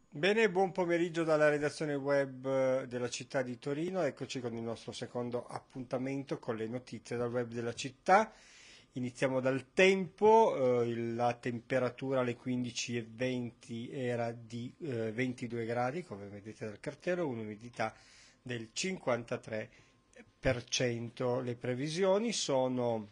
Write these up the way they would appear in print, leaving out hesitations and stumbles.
Bene, buon pomeriggio dalla redazione web della città di Torino. Eccoci con il nostro secondo appuntamento con le notizie dal web della città. Iniziamo dal tempo, la temperatura alle 15:20 era di 22 gradi, come vedete dal cartello, un'umidità del 53%. Le previsioni sono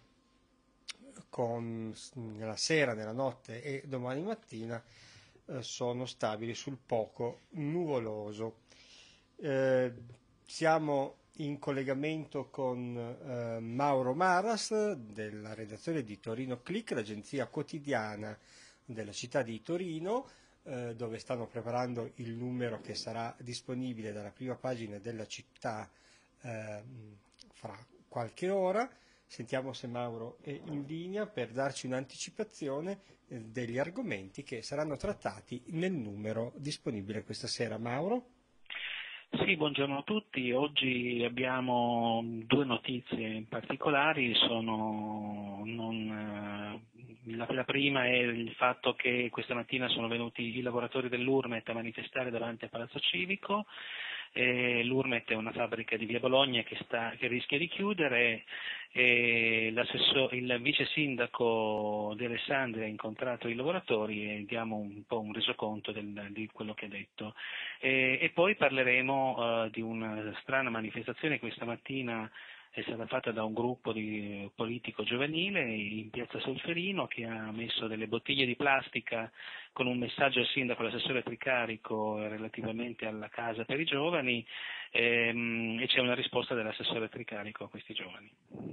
nella sera, nella notte e domani mattina sono stabili sul poco nuvoloso. Eh, Siamo in collegamento con Mauro Maras della redazione di Torino Click, l'agenzia quotidiana della città di Torino, dove stanno preparando il numero che sarà disponibile dalla prima pagina della città eh, fra qualche ora. Sentiamo se Mauro è in linea per darci un'anticipazione degli argomenti che saranno trattati nel numero disponibile questa sera. Mauro? Sì, buongiorno a tutti. Oggi abbiamo due notizie in particolari. La prima è il fatto che questa mattina sono venuti i lavoratori dell'Urmet a manifestare davanti al Palazzo Civico. L'Urmet è una fabbrica di via Bologna che rischia di chiudere. Il vice sindaco di Alessandria ha incontrato i lavoratori e diamo un po' un resoconto di quello che ha detto. E poi parleremo di una strana manifestazione questa mattina è stata fatta da un gruppo politico giovanile in piazza Solferino che ha messo delle bottiglie di plastica con un messaggio al sindaco e all'assessore Tricarico relativamente alla casa per i giovani e c'è una risposta dell'assessore Tricarico a questi giovani.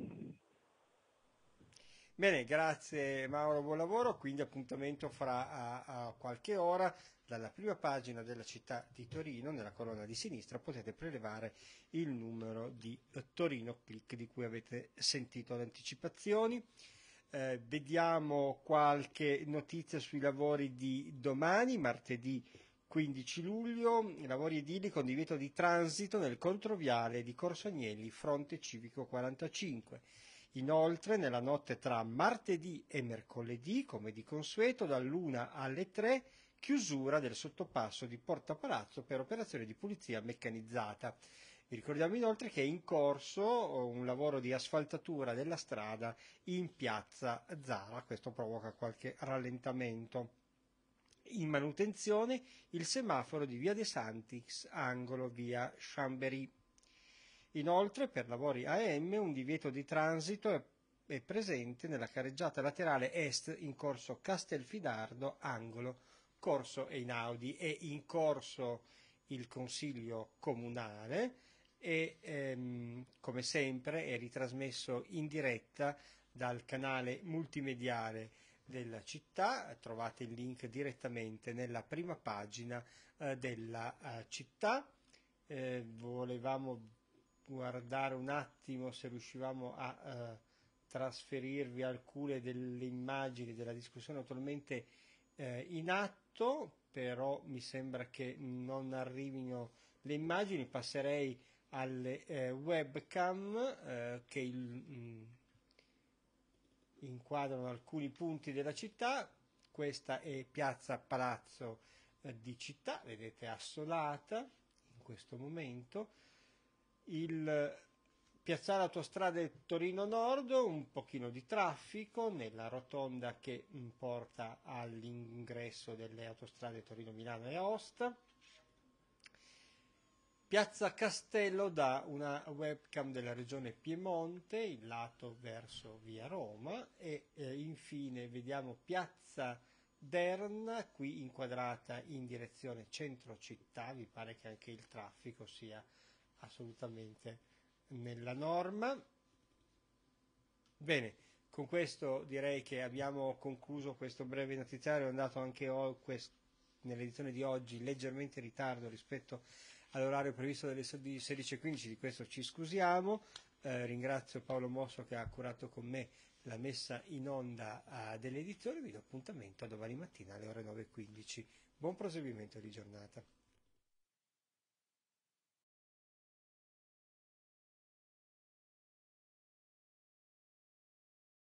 Bene, grazie Mauro, buon lavoro. Quindi appuntamento fra a qualche ora dalla prima pagina della città di Torino, nella colonna di sinistra potete prelevare il numero di Torino Click di cui avete sentito le anticipazioni. Vediamo qualche notizia sui lavori di domani, martedì 15 luglio, i lavori edili con divieto di transito nel controviale di Corso Agnelli, fronte civico 45. Inoltre, nella notte tra martedì e mercoledì, come di consueto, dall'1 alle 3, chiusura del sottopasso di Porta Palazzo per operazione di pulizia meccanizzata. Vi ricordiamo inoltre che è in corso un lavoro di asfaltatura della strada in piazza Zara, questo provoca qualche rallentamento. In manutenzione il semaforo di via De Santis, angolo via Chambéry. Inoltre, per lavori AM, un divieto di transito è presente nella carreggiata laterale est in corso Castelfidardo, angolo Corso Einaudi. È in corso il Consiglio Comunale e, come sempre, è ritrasmesso in diretta dal canale multimediale della città. Trovate il link direttamente nella prima pagina della città. Volevamo guardare un attimo se riuscivamo a trasferirvi alcune delle immagini della discussione attualmente in atto, però mi sembra che non arrivino le immagini. Passerei alle webcam che inquadrano alcuni punti della città. Questa è piazza Palazzo di città, vedete assolata in questo momento. Il piazzale autostrade Torino Nord, un pochino di traffico nella rotonda che porta all'ingresso delle autostrade Torino Milano e Aosta. Piazza Castello da una webcam della regione Piemonte, il lato verso via Roma, e infine vediamo piazza Derna, qui inquadrata in direzione centro città. Vi pare che anche il traffico sia assolutamente nella norma. Bene, con questo direi che abbiamo concluso questo breve notiziario. È andato anche nell'edizione di oggi leggermente in ritardo rispetto all'orario previsto delle 16:15, di questo ci scusiamo. Ringrazio Paolo Mosso che ha curato con me la messa in onda dell'edizione. Vi do appuntamento a domani mattina alle ore 9:15. Buon proseguimento di giornata.